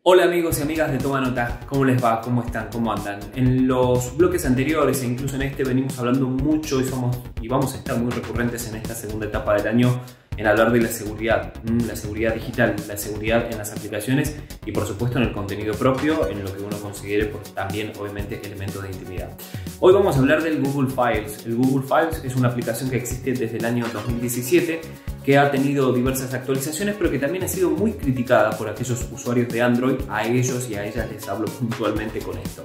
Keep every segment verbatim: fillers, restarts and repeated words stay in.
Hola amigos y amigas de Toma Nota, ¿cómo les va? ¿Cómo están? ¿Cómo andan? En los bloques anteriores e incluso en este venimos hablando mucho y, somos, y vamos a estar muy recurrentes en esta segunda etapa del año en hablar de la seguridad, la seguridad digital, la seguridad en las aplicaciones y por supuesto en el contenido propio, en lo que uno considere pues, también obviamente elementos de intimidad. Hoy vamos a hablar del Google Files. El Google Files es una aplicación que existe desde el año dos mil diecisiete, que ha tenido diversas actualizaciones, pero que también ha sido muy criticada por aquellos usuarios de Android. A ellos y a ellas les hablo puntualmente con esto.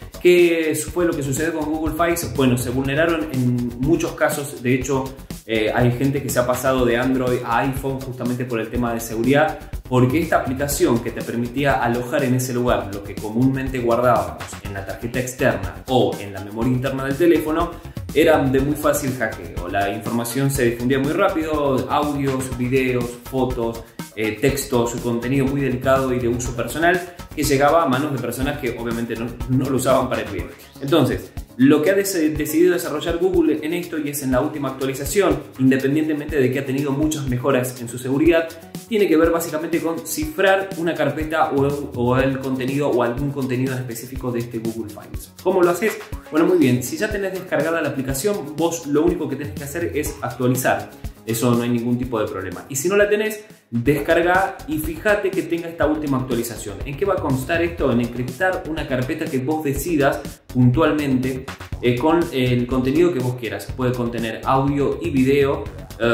¿Qué fue lo que sucedió con Google Files? Bueno, se vulneraron en muchos casos. De hecho, eh, hay gente que se ha pasado de Android a iPhone justamente por el tema de seguridad, porque esta aplicación que te permitía alojar en ese lugar lo que comúnmente guardábamos en la tarjeta externa o en la memoria interna del teléfono, eran de muy fácil hackeo. La información se difundía muy rápido, audios, videos, fotos, eh, textos, su contenido muy delicado y de uso personal que llegaba a manos de personas que obviamente no, no lo usaban para el bien. Entonces, lo que ha des- decidido desarrollar Google en esto, y es en la última actualización, independientemente de que ha tenido muchas mejoras en su seguridad, tiene que ver básicamente con cifrar una carpeta o, o el contenido o algún contenido específico de este Google Files. ¿Cómo lo haces? Bueno, muy bien, si ya tenés descargada la aplicación, vos lo único que tenés que hacer es actualizar. Eso no hay ningún tipo de problema. Y si no la tenés, descarga y fíjate que tenga esta última actualización. ¿En qué va a constar esto? En encriptar una carpeta que vos decidas puntualmente eh, con el contenido que vos quieras. Puede contener audio y video,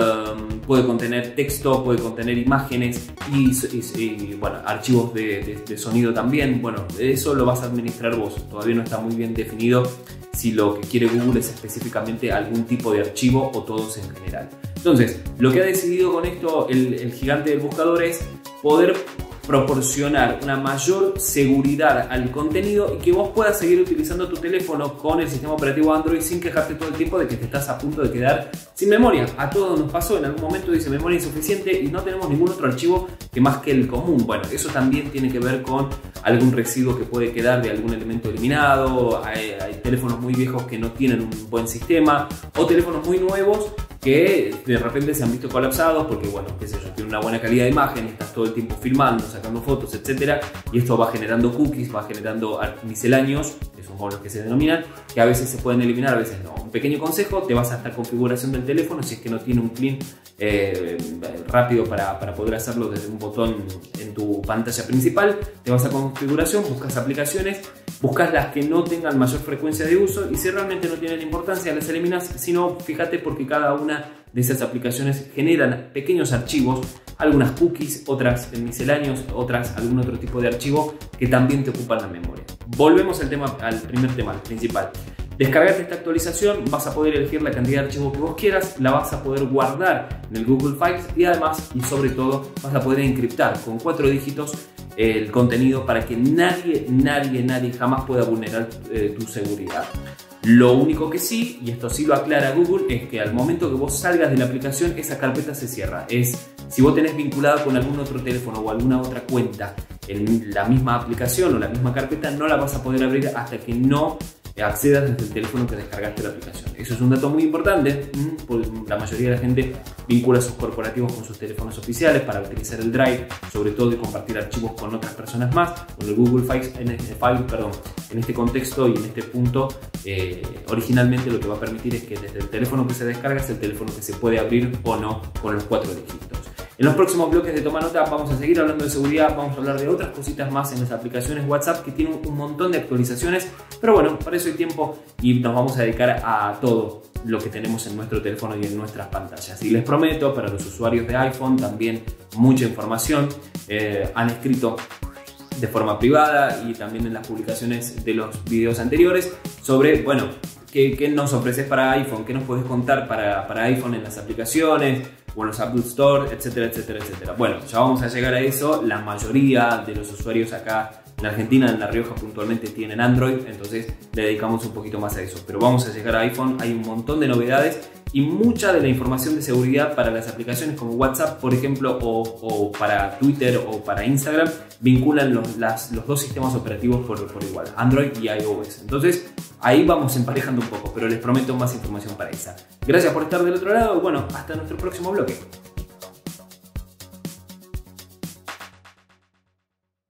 um, puede contener texto, puede contener imágenes y, y, y bueno, archivos de, de, de sonido también. Bueno, eso lo vas a administrar vos. Todavía no está muy bien definido si lo que quiere Google es específicamente algún tipo de archivo o todos en general. Entonces, lo que ha decidido con esto el, el gigante del buscador es poder proporcionar una mayor seguridad al contenido y que vos puedas seguir utilizando tu teléfono con el sistema operativo Android sin quejarte todo el tiempo de que te estás a punto de quedar sin memoria. A todos nos pasó, en algún momento dice memoria insuficiente y no tenemos ningún otro archivo que más que el común. Bueno, eso también tiene que ver con algún residuo que puede quedar de algún elemento eliminado. Hay, hay teléfonos muy viejos que no tienen un buen sistema o teléfonos muy nuevos que de repente se han visto colapsados porque, bueno, qué sé yo, tiene una buena calidad de imagen, estás todo el tiempo filmando, sacando fotos, etcétera, y esto va generando cookies, va generando misceláneos, que son como los que se denominan, que a veces se pueden eliminar, a veces no. Un pequeño consejo: te vas a esta configuración del teléfono, si es que no tiene un clean eh, rápido para, para poder hacerlo desde un botón en tu pantalla principal, te vas a configuración, buscas aplicaciones, buscas las que no tengan mayor frecuencia de uso y si realmente no tienen importancia las eliminas. Si no, fíjate, porque cada una de esas aplicaciones generan pequeños archivos, algunas cookies, otras misceláneos, otras algún otro tipo de archivo que también te ocupan la memoria. Volvemos al tema, al primer tema, al principal. Descargarte esta actualización, vas a poder elegir la cantidad de archivos que vos quieras, la vas a poder guardar en el Google Files y además, y sobre todo, vas a poder encriptar con cuatro dígitos el contenido para que nadie, nadie, nadie jamás pueda vulnerar eh, tu seguridad. Lo único que sí, y esto sí lo aclara Google, es que al momento que vos salgas de la aplicación, esa carpeta se cierra. Es, si vos tenés vinculada con algún otro teléfono o alguna otra cuenta en la misma aplicación o la misma carpeta, no la vas a poder abrir hasta que no accedas desde el teléfono que descargaste la aplicación. Eso es un dato muy importante, porque la mayoría de la gente vincula sus corporativos con sus teléfonos oficiales para utilizar el Drive, sobre todo, y compartir archivos con otras personas más. Con el Google Files, en este, file, perdón, en este contexto y en este punto, eh, originalmente lo que va a permitir es que desde el teléfono que se descarga es el teléfono que se puede abrir o no con los cuatro dígitos. En los próximos bloques de Toma Nota vamos a seguir hablando de seguridad, vamos a hablar de otras cositas más en las aplicaciones WhatsApp que tienen un montón de actualizaciones, pero bueno, para eso hay tiempo y nos vamos a dedicar a todo lo que tenemos en nuestro teléfono y en nuestras pantallas. Y les prometo, para los usuarios de iPhone también mucha información. Eh, han escrito de forma privada y también en las publicaciones de los videos anteriores sobre, bueno, qué, qué nos ofreces para iPhone, qué nos puedes contar para, para iPhone en las aplicaciones o en los Apple Store, etcétera, etcétera, etcétera. Bueno, ya vamos a llegar a eso. La mayoría de los usuarios acá en Argentina, en La Rioja puntualmente, tienen Android, entonces le dedicamos un poquito más a eso. Pero vamos a llegar a iPhone, hay un montón de novedades y mucha de la información de seguridad para las aplicaciones como WhatsApp, por ejemplo, o, o para Twitter o para Instagram, vinculan los, las, los dos sistemas operativos por, por igual, Android y iOS. Entonces, ahí vamos emparejando un poco, pero les prometo más información para esa. Gracias por estar del otro lado y bueno, hasta nuestro próximo bloque.